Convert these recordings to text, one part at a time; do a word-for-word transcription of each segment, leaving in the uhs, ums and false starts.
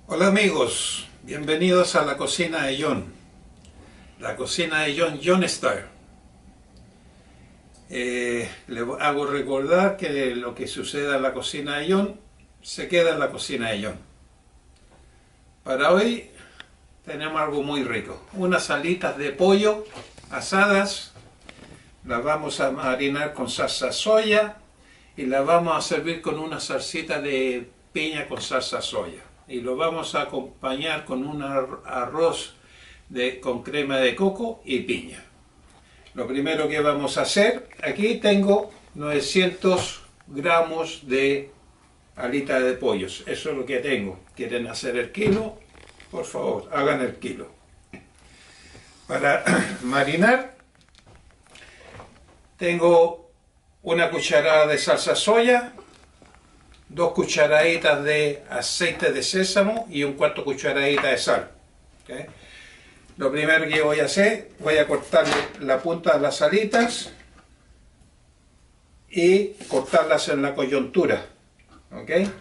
Hola amigos, bienvenidos a la cocina de John, la cocina de John, John Star. Eh, le hago recordar que lo que suceda en la cocina de John se queda en la cocina de John. Para hoy tenemos algo muy rico, unas alitas de pollo asadas. Las vamos a marinar con salsa soya y las vamos a servir con una salsita de piña con salsa soya. Y lo vamos a acompañar con un arroz de, con crema de coco y piña. Lo primero que vamos a hacer, aquí tengo novecientos gramos de alitas de pollos. Eso es lo que tengo. ¿Quieren hacer el kilo? Por favor, hagan el kilo. Para marinar, tengo una cucharada de salsa soya, dos cucharaditas de aceite de sésamo y un cuarto cucharadita de sal. ¿Okay? Lo primero que voy a hacer, voy a cortarle la punta de las alitas y cortarlas en la coyuntura. ¿Okay?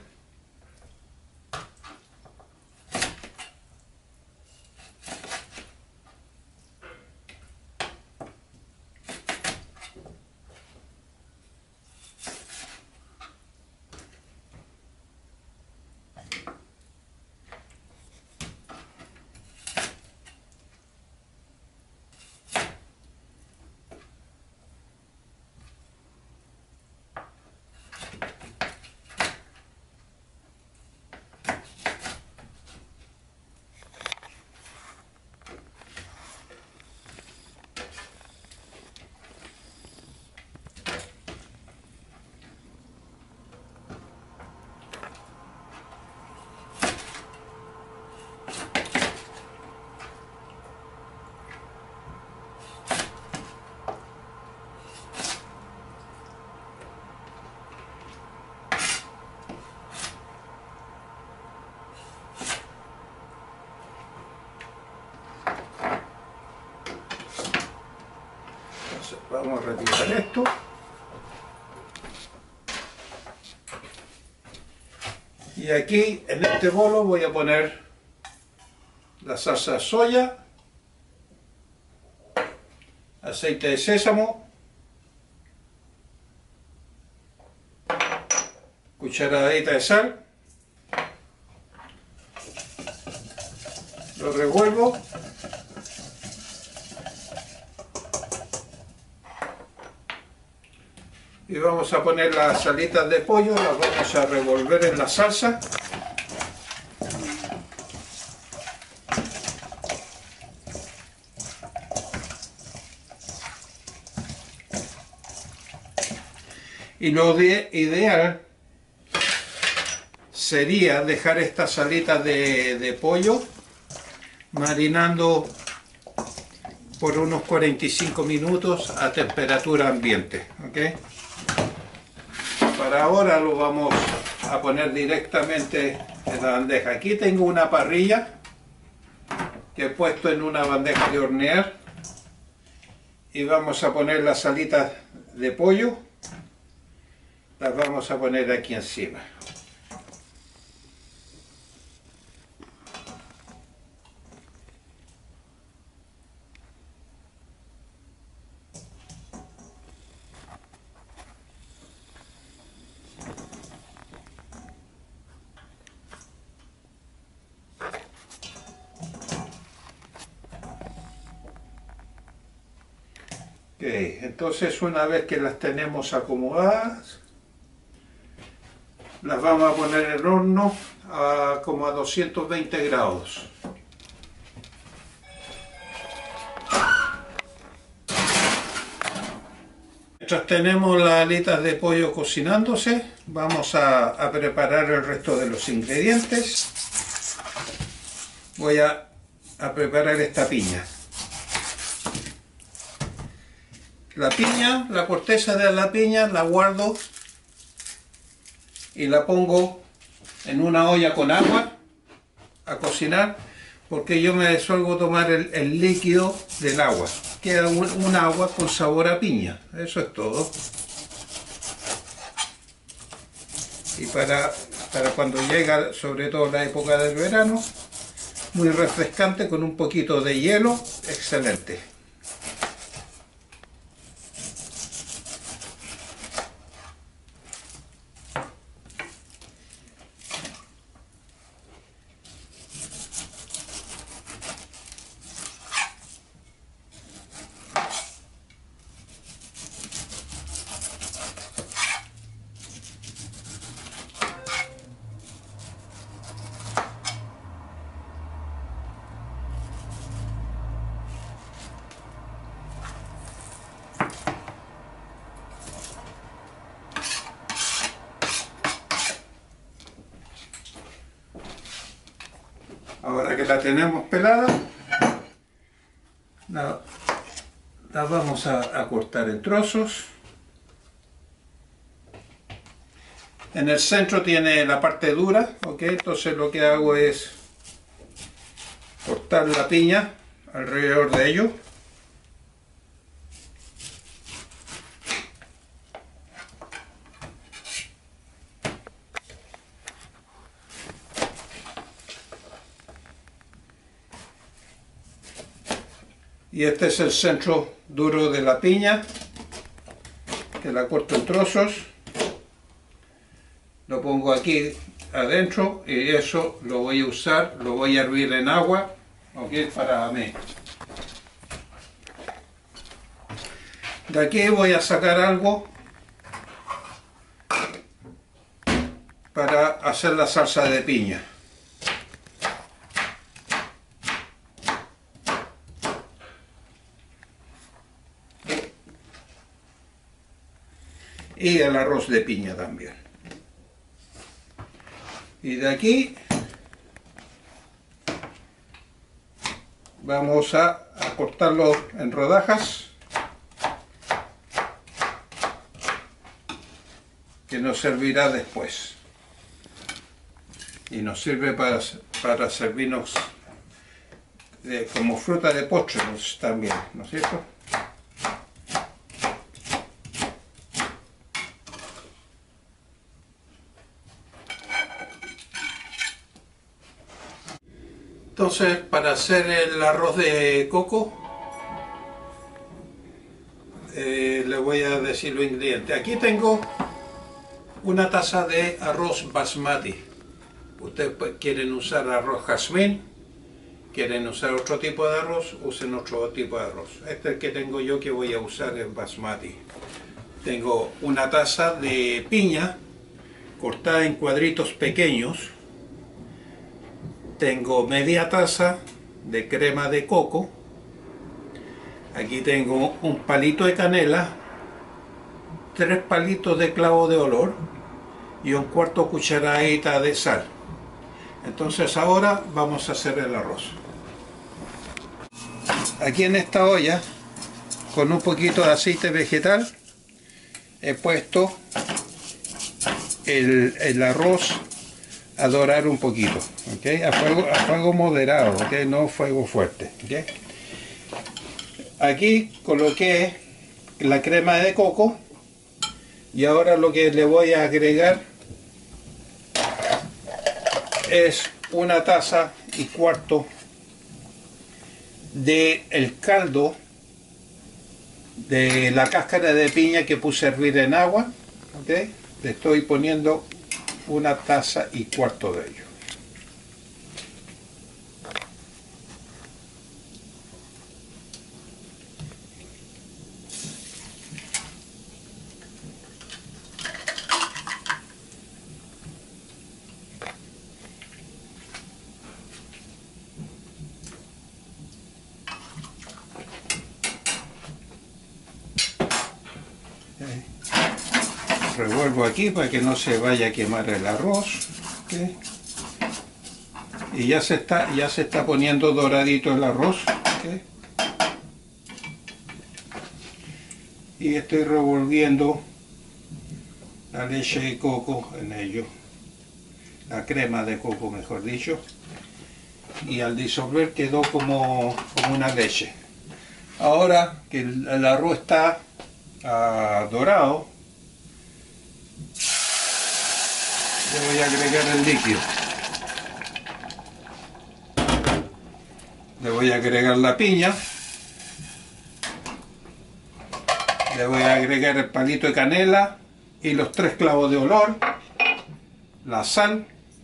Vamos a retirar esto. Y aquí en este bolo voy a poner la salsa de soya, aceite de sésamo, cucharadita de sal, lo revuelvo. Y vamos a poner las alitas de pollo, las vamos a revolver en la salsa. Y lo de, ideal sería dejar estas alitas de, de pollo marinando por unos cuarenta y cinco minutos a temperatura ambiente. ¿Okay? Para ahora lo vamos a poner directamente en la bandeja. Aquí tengo una parrilla que he puesto en una bandeja de hornear y vamos a poner las alitas de pollo, las vamos a poner aquí encima. Okay, entonces una vez que las tenemos acomodadas, las vamos a poner en el horno a como a doscientos veinte grados. Mientras tenemos las alitas de pollo cocinándose, vamos a, a preparar el resto de los ingredientes. Voy a, a preparar esta piña. La piña, la corteza de la piña la guardo y la pongo en una olla con agua a cocinar, porque yo me suelo tomar el, el líquido del agua. Queda un, un agua con sabor a piña, eso es todo. Y para para cuando llega sobre todo la época del verano, muy refrescante con un poquito de hielo, excelente. Ahora que la tenemos pelada, la, la vamos a, a cortar en trozos. En el centro tiene la parte dura, ¿ok? Entonces lo que hago es cortar la piña alrededor de ello. Y este es el centro duro de la piña, que la corto en trozos, lo pongo aquí adentro y eso lo voy a usar, lo voy a hervir en agua, ¿ok? Para mí. De aquí voy a sacar algo para hacer la salsa de piña. Y el arroz de piña también. Y de aquí vamos a, a cortarlo en rodajas que nos servirá después. Y nos sirve para, para servirnos de, como fruta de postre también, ¿no es cierto? Entonces, para hacer el arroz de coco, eh, le voy a decir los ingredientes. Aquí tengo una taza de arroz basmati. Ustedes quieren usar arroz jazmín, quieren usar otro tipo de arroz, usen otro tipo de arroz. Este es el que tengo yo, que voy a usar el basmati. Tengo una taza de piña cortada en cuadritos pequeños. Tengo media taza de crema de coco. Aquí tengo un palito de canela, tres palitos de clavo de olor y un cuarto cucharadita de sal. Entonces ahora vamos a hacer el arroz. Aquí en esta olla, con un poquito de aceite vegetal, he puesto el, el arroz a dorar un poquito, ¿okay? a, fuego, a fuego moderado, ¿okay? No fuego fuerte. ¿Okay? Aquí coloqué la crema de coco y ahora lo que le voy a agregar es una taza y cuarto de el caldo de la cáscara de piña que puse a hervir en agua. ¿Okay? Le estoy poniendo una taza y cuarto de ello. Revuelvo aquí para que no se vaya a quemar el arroz. ¿Okay? Y ya se está ya se está poniendo doradito el arroz. ¿Okay? Y estoy revolviendo la leche de coco en ello, la crema de coco mejor dicho, y al disolver quedó como, como una leche. Ahora que el, el arroz está uh, dorado, Le voy a agregar el líquido. Le voy a agregar la piña. Le voy a agregar el palito de canela y los tres clavos de olor, la sal,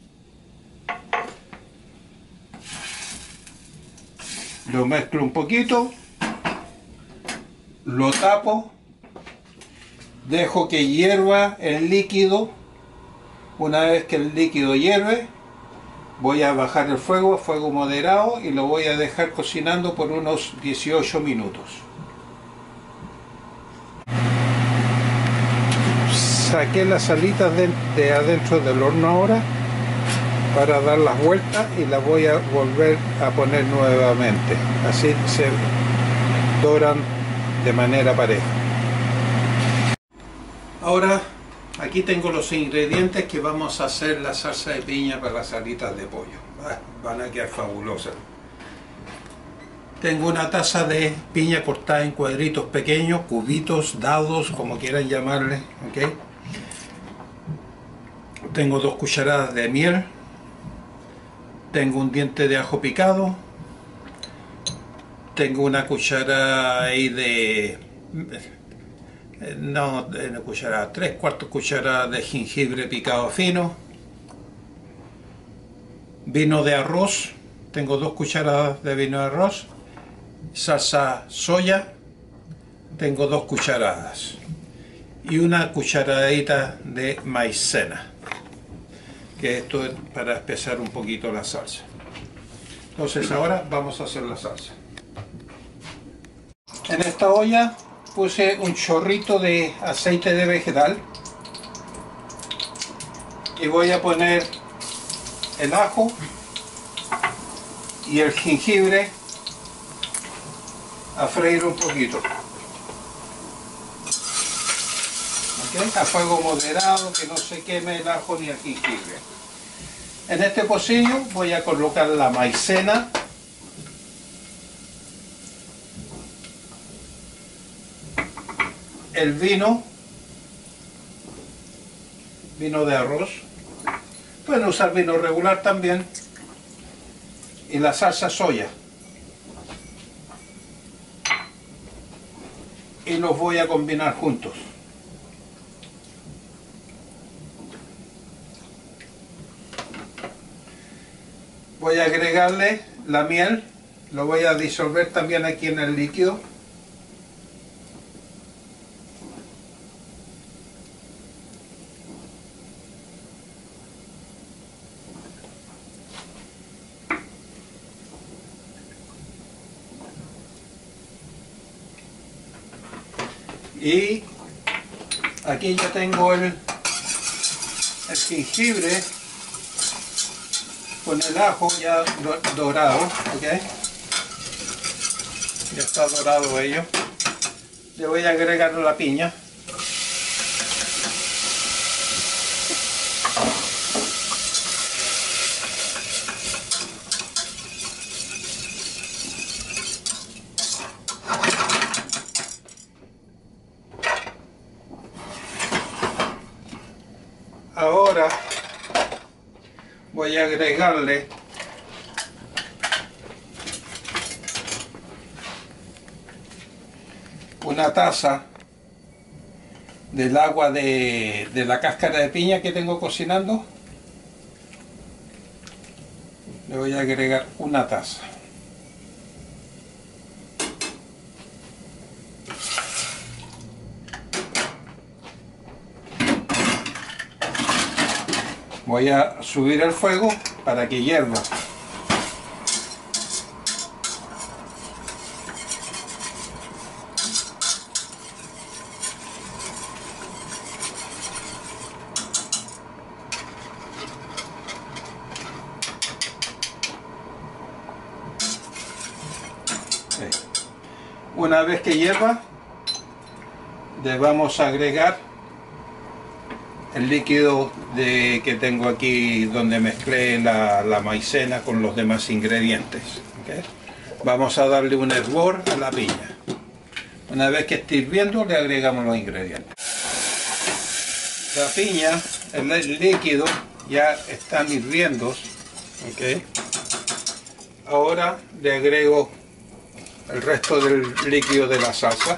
lo mezclo un poquito, lo tapo, dejo que hierva el líquido. Una vez que el líquido hierve, voy a bajar el fuego a fuego moderado y lo voy a dejar cocinando por unos dieciocho minutos. Saqué las alitas de, de adentro del horno ahora para dar las vueltas y las voy a volver a poner nuevamente. Así se doran de manera pareja. Ahora aquí tengo los ingredientes que vamos a hacer la salsa de piña para las alitas de pollo. Van a quedar fabulosas. Tengo una taza de piña cortada en cuadritos pequeños, cubitos, dados, como quieran llamarle, ¿okay? Tengo dos cucharadas de miel. Tengo un diente de ajo picado. Tengo una cuchara ahí de... No, una cucharada, tres cuartos cucharadas de jengibre picado fino. Vino de arroz. Tengo dos cucharadas de vino de arroz. Salsa soya. Tengo dos cucharadas. Y una cucharadita de maicena. Que esto es para espesar un poquito la salsa. Entonces ahora vamos a hacer la salsa. En esta olla puse un chorrito de aceite de vegetal y voy a poner el ajo y el jengibre a freír un poquito. ¿Okay? A fuego moderado, que no se queme el ajo ni el jengibre. En este pocillo voy a colocar la maicena, el vino, vino de arroz, pueden usar vino regular también, y la salsa soya. Y los voy a combinar juntos. Voy a agregarle la miel, lo voy a disolver también aquí en el líquido. Y aquí ya tengo el, el jengibre con el ajo ya dorado, ¿ok? Ya está dorado ello. Le voy a agregar la piña. Ahora voy a agregarle una taza del agua de, de la cáscara de piña que tengo cocinando. Le voy a agregar una taza. Voy a subir el fuego para que hierva. Una vez que hierva, le vamos a agregar el líquido de, que tengo aquí donde mezclé la, la maicena con los demás ingredientes. ¿Okay? Vamos a darle un hervor a la piña. Una vez que esté hirviendo, le agregamos los ingredientes. La piña, el líquido, ya están hirviendo, ¿ok? Ahora le agrego el resto del líquido de la salsa.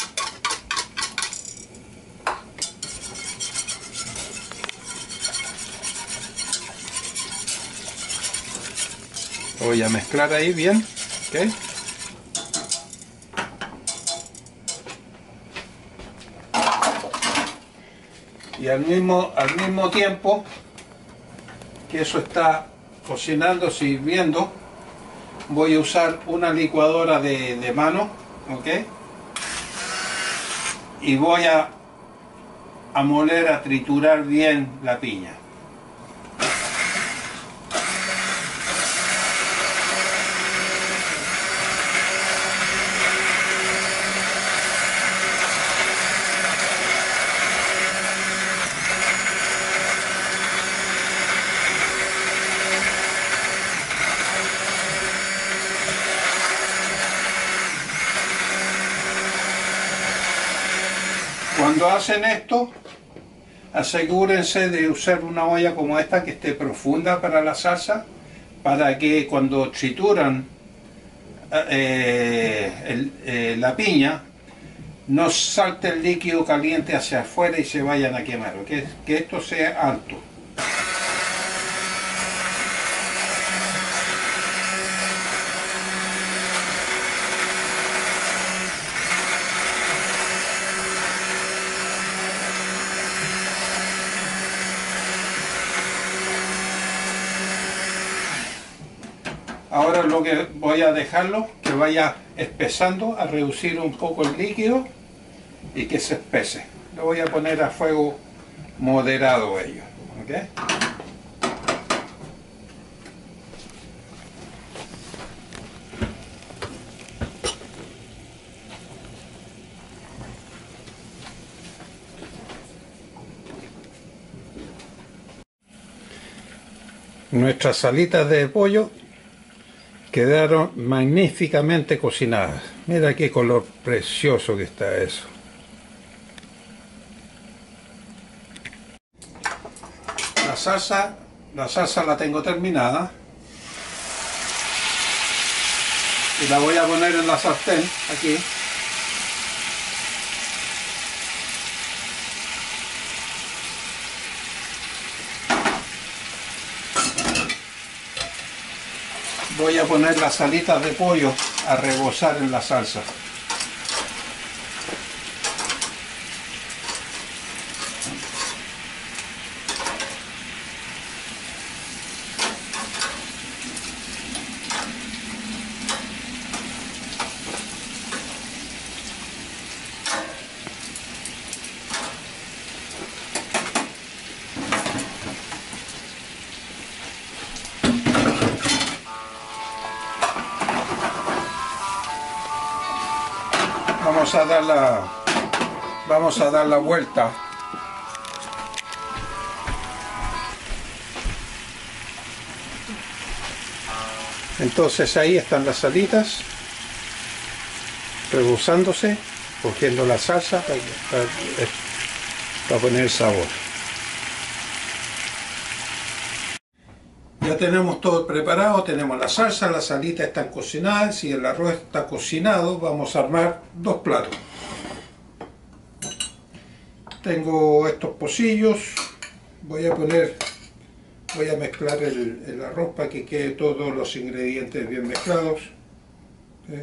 Lo voy a mezclar ahí bien, ¿ok? Y al mismo, al mismo tiempo que eso está cocinándose y hirviendo, voy a usar una licuadora de, de mano, ¿ok? Y voy a, a moler, a triturar bien la piña. Cuando hacen esto, asegúrense de usar una olla como esta que esté profunda para la salsa, para que cuando trituran eh, el, eh, la piña, no salte el líquido caliente hacia afuera y se vayan a quemar, ¿okay? Que esto sea alto. Ahora lo que voy a dejarlo que vaya espesando, a reducir un poco el líquido y que se espese. Lo voy a poner a fuego moderado ello, ¿okay? Nuestras salitas de pollo quedaron magníficamente cocinadas. Mira qué color precioso que está eso. La salsa, la salsa la tengo terminada y la voy a poner en la sartén aquí. Voy a poner las salitas de pollo a rebosar en la salsa. Vamos a dar la, vamos a dar la vuelta. Entonces ahí están las salitas rebosándose, cogiendo la salsa para, para, para poner el sabor. Ya tenemos todo preparado, tenemos la salsa, las salitas están cocinadas y el arroz está cocinado. Vamos a armar dos platos. Tengo estos pocillos, voy a poner, voy a mezclar el, el arroz para que quede todos los ingredientes bien mezclados. ¿Okay?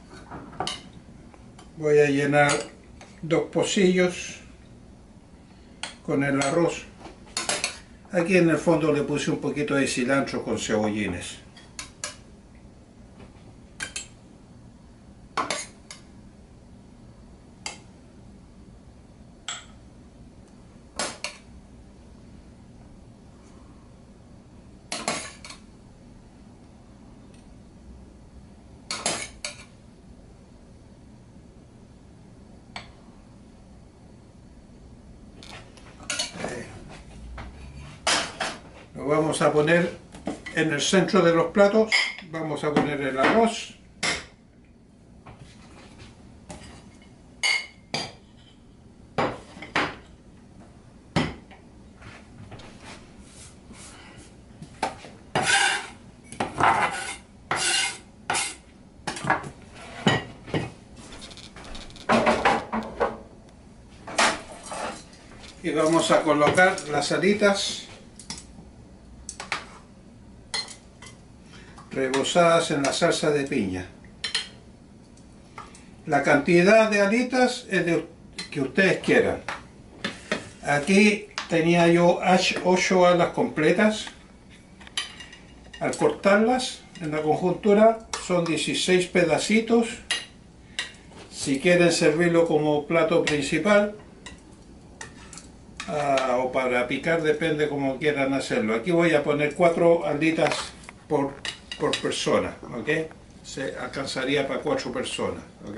Voy a llenar dos pocillos con el arroz. Aquí en el fondo le puse un poquito de cilantro con cebollines. Lo vamos a poner en el centro de los platos. Vamos a poner el arroz. Y vamos a colocar las alitas rebozadas en la salsa de piña. La cantidad de alitas es de que ustedes quieran. Aquí tenía yo ocho alas completas. Al cortarlas en la conjuntura son dieciséis pedacitos. Si quieren servirlo como plato principal uh, o para picar, depende como quieran hacerlo. Aquí voy a poner cuatro alitas por, por persona, ¿ok? Se alcanzaría para cuatro personas, ¿ok?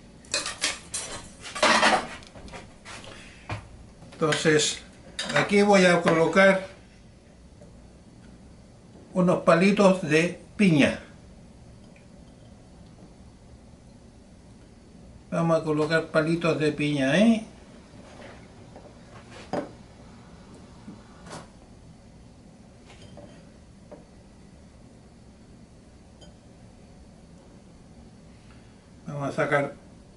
Entonces aquí voy a colocar unos palitos de piña. Vamos a colocar palitos de piña ahí. Vamos a sacar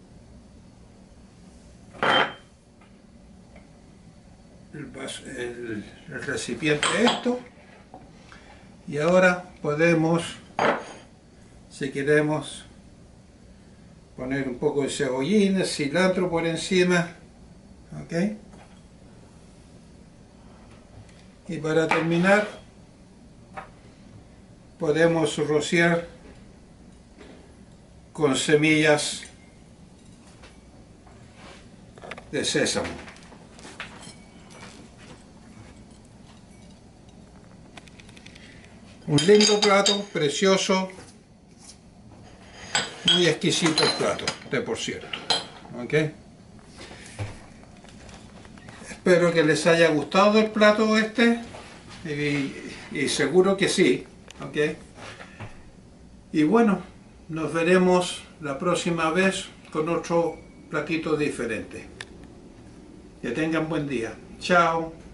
el, vaso, el, el recipiente esto. Y ahora podemos, si queremos, poner un poco de cebollín, cilantro por encima, ¿ok? Y para terminar, podemos rociar con semillas de sésamo. Un lindo plato, precioso, muy exquisito el plato, de por cierto. ¿Okay? Espero que les haya gustado el plato este, y, y seguro que sí. ¿Okay? Y bueno, nos veremos la próxima vez con otro platito diferente. Que tengan buen día. Chao.